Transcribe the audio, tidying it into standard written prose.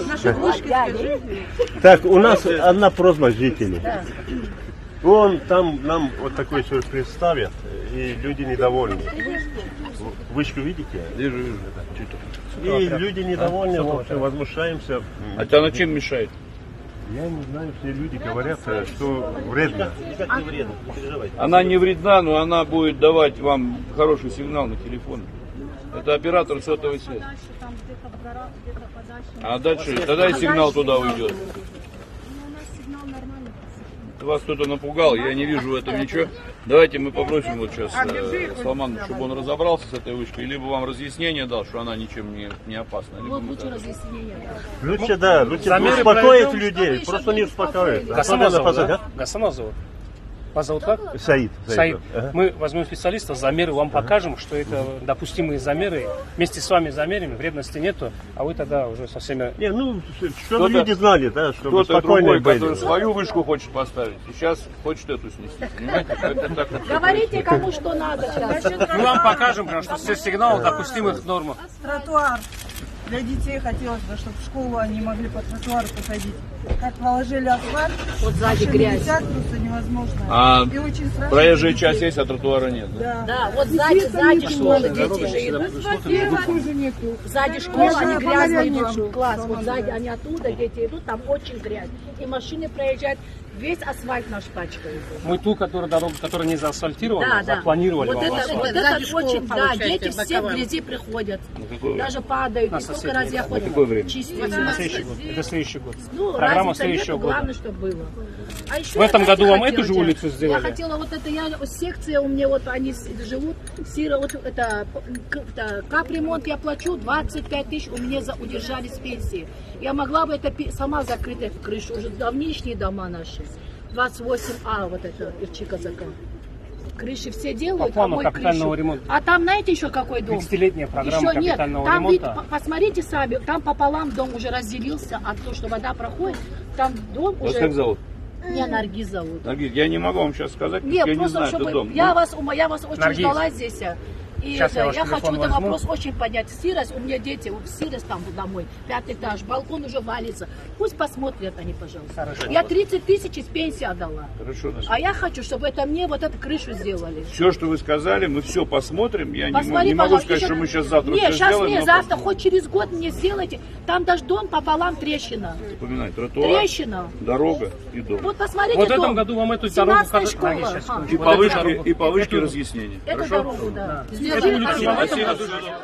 Наши вышки скажи. Так, у нас одна просьба жителей. Вон там нам вот такой сюрприз ставят, и люди недовольны. Вышку видите? Вижу. И люди недовольны, в общем, возмущаемся. А она чем мешает? Я не знаю, все люди говорят, что вредно. Никак не вредно, не переживайте. Она не вредна, но она будет давать вам хороший сигнал на телефон. Это оператор сотовой связи. А дальше, тогда и сигнал туда уйдет. Вас кто-то напугал, я не вижу в этом ничего. Давайте мы попросим вот сейчас Салмана, чтобы он разобрался с этой вышкой, либо вам разъяснение дал, что она ничем не опасна. Вот лучше разъяснение. Лучше, да, лучше успокоить людей, просто не успокоить. Гасана зовут. Вас зовут как? Саид. Саид. Мы возьмем специалистов, замеры вам покажем, что это допустимые замеры. Вместе с вами замерим, вредности нету, а вы тогда уже со всеми... Не, ну, чтобы люди знали, да, чтобы кто-то спокойно другой, были. который свою вышку хочет поставить, сейчас хочет эту снести. Понимаете? Это так вот. Говорите, кому что надо. Мы вам покажем, что все сигналы допустимых норм. Тротуар. Для детей хотелось бы, чтобы в школу они могли по тротуару походить. Как положили асфальт, Вот сзади машины грязь. летят, просто невозможно. А И очень страшно. проезжая часть есть, а тротуара нет. Да? Да, вот сзади школы дети же идут. Сзади школы они грязно идут в класс. Вот сзади они оттуда, дети идут, там очень грязь. И машины проезжают, весь асфальт наш пачкает. Мы ту, дорогу, которая не заасфальтирована, Да. запланировали Вот вам. это очень, да, дети все в грязи приходят. Даже падают. И сколько раз я хоть чистить. Это следующий год. Ну, Программа разница следующего нету, года. главное, чтобы было. А еще В этом я, году вам хотела эту же делать. улицу сделали? Я хотела вот это, секция у меня, вот они живут, вот это капремонт я плачу, 25 тысяч у меня удержали с пенсии. Я могла бы это сама закрыть эту крышу, уже давнишние дома наши. 28А, вот это, Ирчи-Казака. Крыши все делают, По плану мой капитального крышу. ремонта. А там, знаете, еще какой дом? 30-летняя программа Еще нет, капитального там ремонта. посмотрите сами, там пополам дом уже разделился от того, что вода проходит, там дом Вас уже... как зовут? Меня Наргиз зовут. Наргиз, я не могу вам сейчас сказать, Нет, я не просто знаю чтобы... этот дом. Я вас очень Наргиз. ждала здесь. И Сейчас я ваш я хочу телефон этот возьму. вопрос очень поднять. Сирость, у меня дети, Сирость там домой, 5-й этаж, балкон уже валится. Пусть посмотрят они, пожалуйста. Хорошо. Я 30 тысяч из пенсии отдала. Хорошо, Настя. А я хочу, чтобы это мне вот эту крышу сделали. Все, что вы сказали, мы все посмотрим. Я Посмотри, не могу пожалуйста, сказать, еще- что мы сейчас завтра Нет, все сейчас сделаем. не, но завтра, хоть через год мне сделайте. Там даже дом пополам трещина. Запоминай, тротуар, Трещина. дорога и дом. Вот посмотрите Вот в дом. этом году вам эту дорогу... 17-я школа. Наргиз, сейчас, Ага. И вот по эту вышке, дорогу. и по вышке разъяснения. Эту Хорошо? дорогу, да. Эту улицу Сделали. Спасибо.